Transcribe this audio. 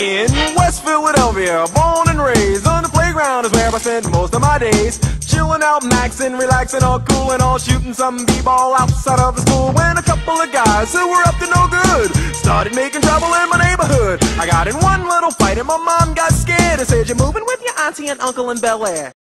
In West Philadelphia, born and raised, on the playground is where I spent most of my days. Chilling out, maxing, relaxing, all cool and all, shooting some b-ball outside of the school. When a couple of guys who were up to no good started making trouble in my neighborhood. I got in one little fight and my mom got scared and said, "You're moving with your auntie and uncle in Bel-Air."